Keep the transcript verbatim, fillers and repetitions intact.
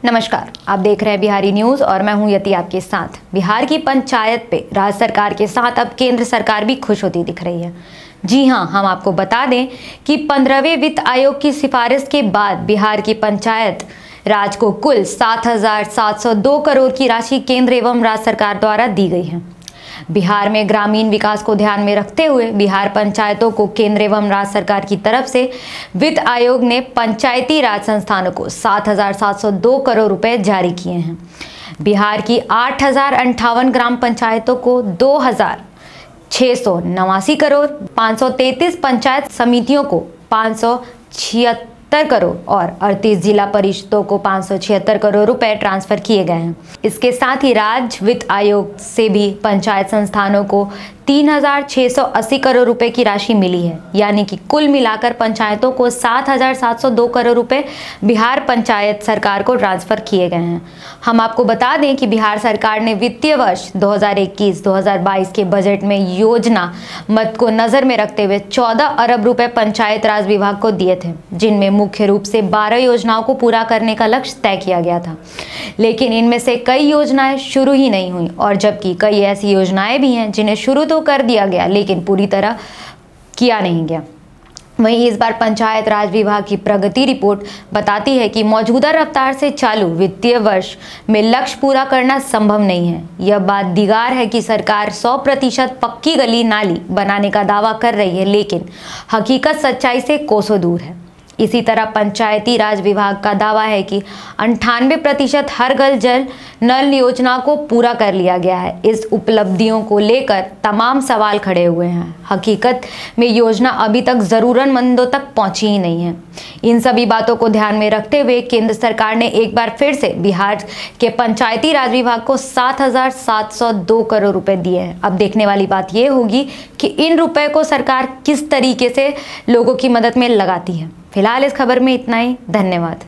नमस्कार, आप देख रहे हैं बिहारी न्यूज और मैं हूं यति आपके साथ। बिहार की पंचायत पे राज्य सरकार के साथ अब केंद्र सरकार भी खुश होती दिख रही है। जी हां, हम आपको बता दें कि पंद्रहवें वित्त आयोग की सिफारिश के बाद बिहार की पंचायत राज को कुल सात हजार सात सौ दो करोड़ की राशि केंद्र एवं राज्य सरकार द्वारा दी गई है। बिहार में ग्रामीण विकास को ध्यान में रखते हुए बिहार पंचायतों को केंद्र एवं राज्य सरकार की तरफ से वित्त आयोग ने पंचायती राज संस्थानों को सात हजार सात सौ दो करोड़ रुपए जारी किए हैं। बिहार की आठ हजार अंठावन ग्राम पंचायतों को दो हजार छः सौ नवासी करोड़, पाँच सौ तैंतीस पंचायत समितियों को पाँच सौ छिहत्तर करोड़ और अड़तीस जिला परिषदों को पाँच सौ छिहत्तर करोड़ रुपए ट्रांसफर किए गए हैं। इसके साथ ही राज्य वित्त आयोग से भी पंचायत संस्थानों को तीन हजार छः सौ अस्सी करोड़ रुपए की राशि मिली है, यानी कि कुल मिलाकर पंचायतों को सात हजार सात सौ दो करोड़ रुपए बिहार पंचायत सरकार को ट्रांसफर किए गए हैं। हम आपको बता दें कि बिहार सरकार ने वित्तीय वर्ष दो हजार इक्कीस दो हजार बाईस के बजट में योजना मद को नजर में रखते हुए चौदह अरब रुपए पंचायत राज विभाग को दिए थे, जिनमें मुख्य रूप से बारह योजनाओं को पूरा करने का लक्ष्य तय किया गया था। लेकिन इनमें से कई योजनाएं शुरू ही नहीं हुई और जबकि कई ऐसी योजनाएं भी हैं जिन्हें शुरू तो कर दिया गया लेकिन पूरी तरह किया नहीं गया। वहीं इस बार पंचायत राज विभाग की प्रगति रिपोर्ट बताती है कि मौजूदा रफ्तार से चालू वित्तीय वर्ष में लक्ष्य पूरा करना संभव नहीं है। यह बात दीगार है कि सरकार सौ प्रतिशत पक्की गली नाली बनाने का दावा कर रही है, लेकिन हकीकत सच्चाई से कोसों दूर है। इसी तरह पंचायती राज विभाग का दावा है कि अंठानवे प्रतिशत हर घर जल नल योजना को पूरा कर लिया गया है। इस उपलब्धियों को लेकर तमाम सवाल खड़े हुए हैं। हकीकत में योजना अभी तक ज़रूरतमंदों तक पहुंची ही नहीं है। इन सभी बातों को ध्यान में रखते हुए केंद्र सरकार ने एक बार फिर से बिहार के पंचायती राज विभाग को सात हजार सात सौ दो करोड़ रुपए दिए हैं। अब देखने वाली बात यह होगी कि इन रुपए को सरकार किस तरीके से लोगों की मदद में लगाती है। फिलहाल इस खबर में इतना ही। धन्यवाद।